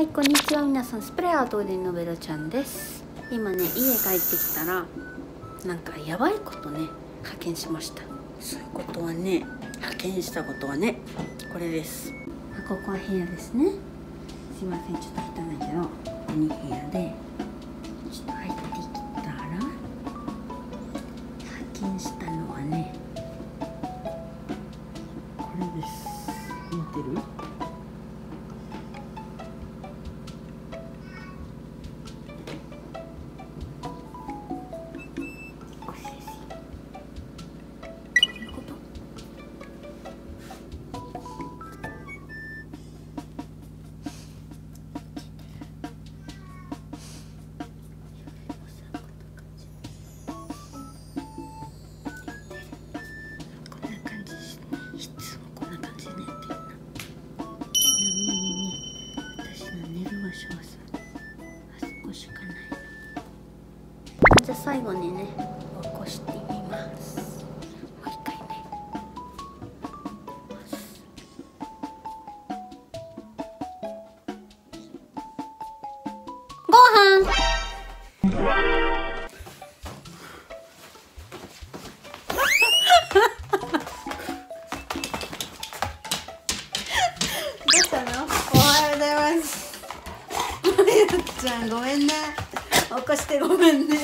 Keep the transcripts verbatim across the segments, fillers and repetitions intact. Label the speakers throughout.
Speaker 1: はい、こんにちは。皆さん、スプレーアートでのべろちゃんです。今ね、家帰ってきたらなんかやばいことね発見しました。そういうことはね、発見したことはね、これです。ここは部屋ですね。すいません、ちょっと汚いけど、ここに部屋でちょっと入ってきたら発見したのはね、これです。見てる？じゃあ最後にね起こしてみます。もう一回ね。ご飯どうしたの？おはようございます。まゆちゃんごめんね。起こしてごめんね。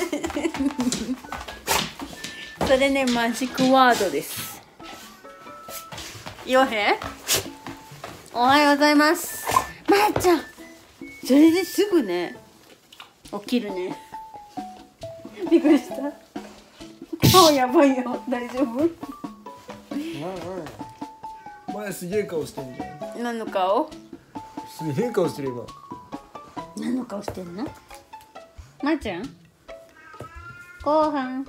Speaker 1: それね、マジックワードです。よへおはようございます。まゆちゃんそれですぐね起きるね。びっくりした。顔やばいよ。大丈夫？
Speaker 2: 前すげえ顔してんじゃん。
Speaker 1: 何の顔？
Speaker 2: すげえ顔してる今。
Speaker 1: 何の顔してんの？まーちゃんご飯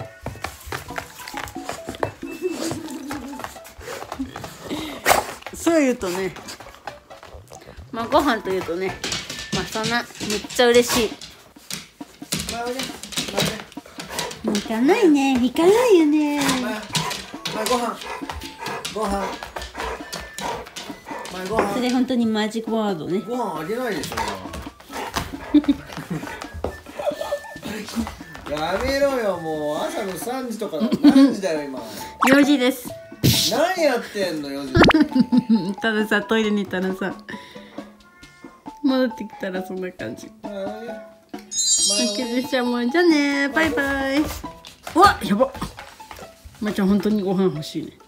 Speaker 1: そう言うとね、まあご飯と言うとね、まあそんなめっちゃ嬉しい。もう行かないね、行かないよね。
Speaker 2: 前ご飯ご飯前ご飯
Speaker 1: それ本当にマジックワードね。
Speaker 2: ご飯あげないでしょ。やめろよ、もう朝のさんじとか何時だよ今。
Speaker 1: よじです。
Speaker 2: 何やってんのよじ。
Speaker 1: たださ、トイレに行ったらさ、戻ってきたらそんな感じ。オッケーでした。もうじゃあね、バイバイ。うわ、やばっ。まーちゃん本当にご飯欲しいね。